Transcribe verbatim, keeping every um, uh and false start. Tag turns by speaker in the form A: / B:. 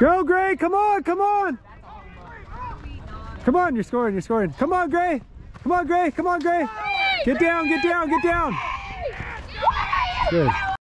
A: Go, Gray. Come on, come on. Come on, you're scoring, you're scoring. Come on, Gray. Come on, Gray. Come on, Gray. Get down, get down, get down. Good.